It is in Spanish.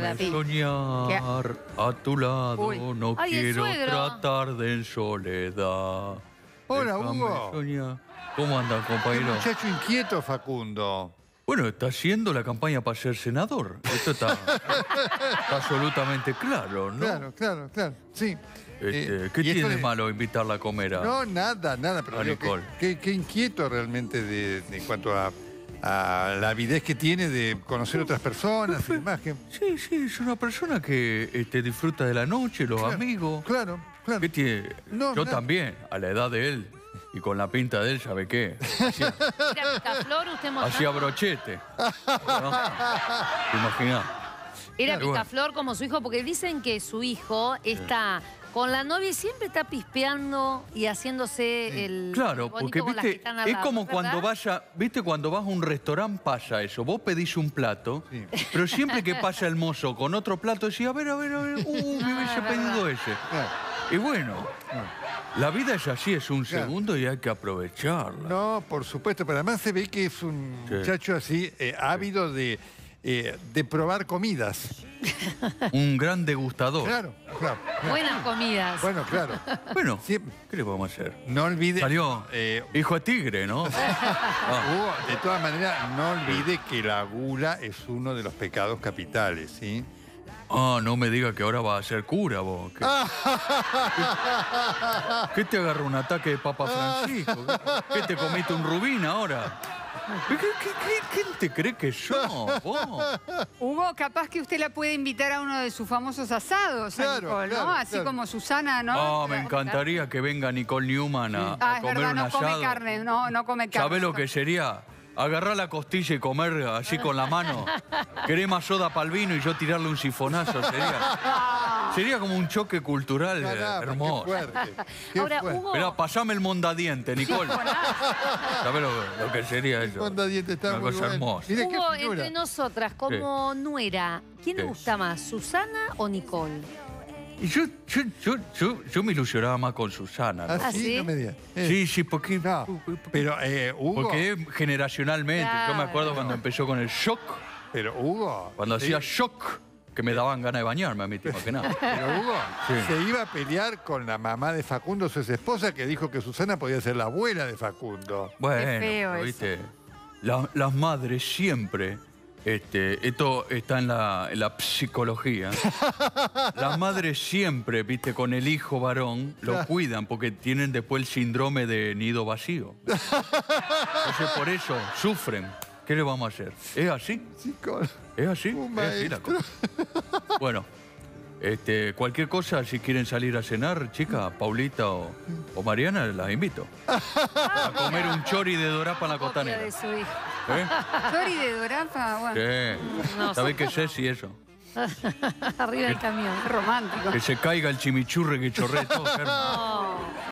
la pi. soñar a tu lado, Uy. no Ay, el quiero suegro. tratar de en soledad. Hola, Déjame Hugo. soñar. ¿Cómo andan, Qué compañero? muchacho inquieto, Facundo. Bueno, está haciendo la campaña para ser senador. Esto está absolutamente claro, ¿no? Claro. Sí. ¿Qué y esto tiene de malo invitarla a comer a... No, nada. Pero a digo, Nicole? qué inquieto realmente en cuanto a la avidez que tiene de conocer otras personas y demás. Sí, es una persona que disfruta de la noche, los amigos. Claro. ¿Qué tiene? No, Yo nada. también, a la edad de él y con la pinta de él, ¿sabe qué? Era picaflor, usted mostró. Hacía brochete. ¿No? ¿Te imaginás? Era Claro. picaflor como su hijo, porque dicen que su hijo está con la novia y siempre está pispeando y haciéndose el Claro, bonito porque con las que viste, están al es lado, como ¿verdad? cuando viste, cuando vas a un restaurante pasa eso. Vos pedís un plato, Sí. pero siempre que pasa el mozo con otro plato, decís, a ver, me hubiese verdad. pedido ese. Claro. Y bueno, la vida es así, es un Claro. segundo y hay que aprovecharla. No, por supuesto, pero además se ve que es un Sí. muchacho así, ávido de probar comidas. Un gran degustador. Claro. Buenas comidas. Bueno, claro. Bueno, Sí. ¿qué le vamos a hacer? No olvide... Salió hijo de tigre, ¿no? Hugo, de todas maneras, no olvide que la gula es uno de los pecados capitales, ¿sí? No me diga que ahora va a ser cura vos. ¿Qué te agarra un ataque de Papa Francisco? ¿Qué te comiste un rubín ahora? ¿Quién te cree que sos vos? Hugo, capaz que usted la puede invitar a uno de sus famosos asados, a Claro, Nicole, ¿no? claro, Así claro. como Susana, ¿no? Me encantaría que venga Nicole Newman a Ah, es comer verdad, un no asado. come carne, no come carne. ¿Sabés lo que sería? Agarrar la costilla y comer así con la mano. Crema soda para el vino y yo tirarle un sifonazo. Sería como un choque cultural Caramba, hermoso. Qué fuerte. Qué Ahora, fuerte. Hugo, Mirá, pasame el mondadiente, Nicole. ¿Sabés lo que sería eso? Mondadiente está Una muy cosa bueno. hermosa. Mire qué Hugo, figura. entre nosotras, como nuera, ¿quién le Sí. gusta más, Susana o Nicole? Y yo me ilusionaba más con Susana, ¿no? ¿Ah, ¿sí? sí? No me diga. Sí, porque... No, pero Hugo... Porque generacionalmente, yo me acuerdo Claro. cuando empezó con el shock, Pero Hugo... cuando sí, hacía shock, que me daban ganas de bañarme a mí, que nada. Pero Hugo Sí. se iba a pelear con la mamá de Facundo, su esposa, que dijo que Susana podía ser la abuela de Facundo. Bueno, feo pero, eso. viste, las madres siempre, esto está en la psicología, las madres siempre, viste, con el hijo varón, lo cuidan porque tienen después el síndrome de nido vacío. Entonces por eso sufren. ¿Qué le vamos a hacer? ¿Es así? Chicos, ¿Es así? Un ¿Es así la maestro. cosa? Bueno, cualquier cosa, si quieren salir a cenar, chica, Paulita o Mariana, las invito. A comer un chori de dorapa en la Copia costanera. de su hijo. ¿Eh? Chori de Dorapa, bueno, Sí. No, ¿Sabés qué es y eso? Arriba del camión. romántico. Que se caiga el chimichurri que chorree todo. qué hermoso.